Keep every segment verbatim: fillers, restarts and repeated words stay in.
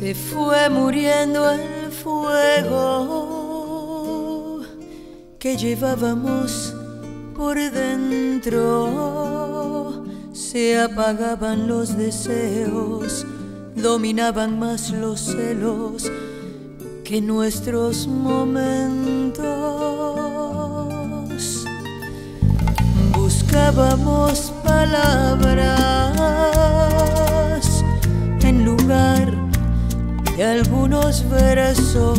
Se fue muriendo el fuego que llevábamos por dentro. Se apagaban los deseos, dominaban más los celos que nuestros momentos. Buscábamos palabras en lugar de algunos versos.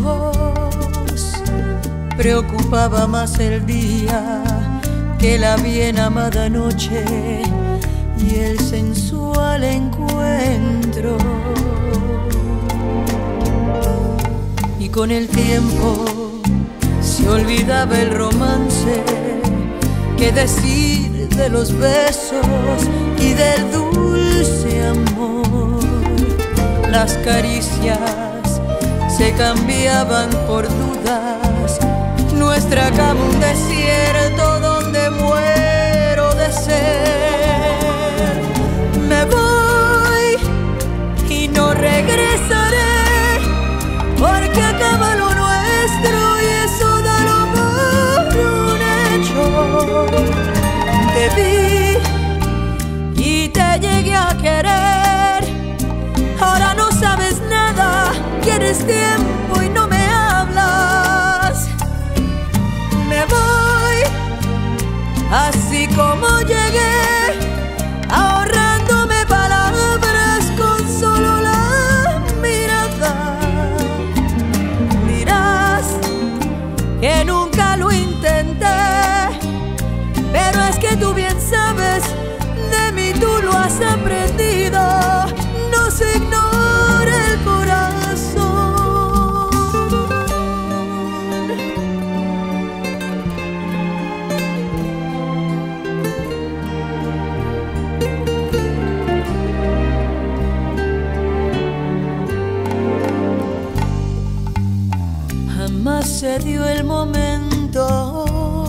Preocupaba más el día que la bien amada noche y el sensual encuentro. Y con el tiempo se olvidaba el romance. ¿Qué decir de los besos y del dulce amor? Las caricias se cambiaban por dudas. Nuestra cama un desierto donde muero de sed. Me voy y no regresaré, porque acaba lo nuestro y eso dalo por un hecho. Te vi y te llegué a querer. Ahora no sabes nada, quieres tiempo y no me hablas. Me voy así como llegué, ahorrándome palabras con solo la mirada. Dirás que nunca lo intenté, pero es que tú bien sabes, de mí tú lo has aprendido. No se ignora el corazón. Jamás se dio el momento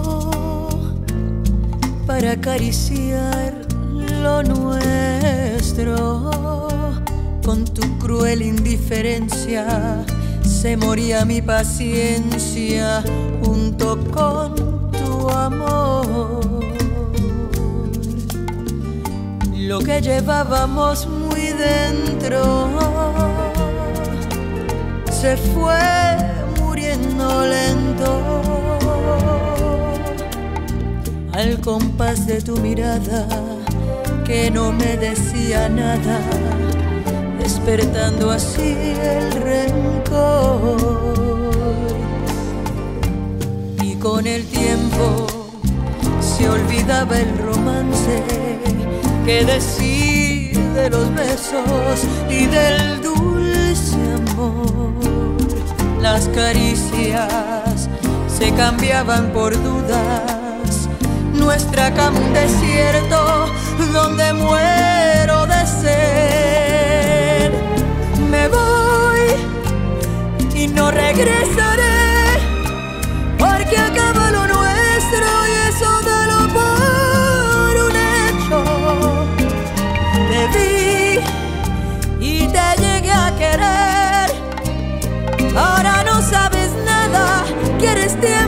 para acariciar lo nuestro. Con tu cruel indiferencia se moría mi paciencia junto con tu amor. Lo que llevábamos muy dentro se fue muriendo lento al compás de tu mirada que no me decía nada, despertando así el rencor. Y con el tiempo se olvidaba el romance. ¿Qué decir de los besos y del dulce amor? Las caricias se cambiaban por dudas. Nuestra cama un desierto donde muero de sed. Me voy y no regresaré, porque acaba lo nuestro y eso dalo por un hecho. Te vi y te llegué a querer. Ahora no sabes nada, quieres tiempo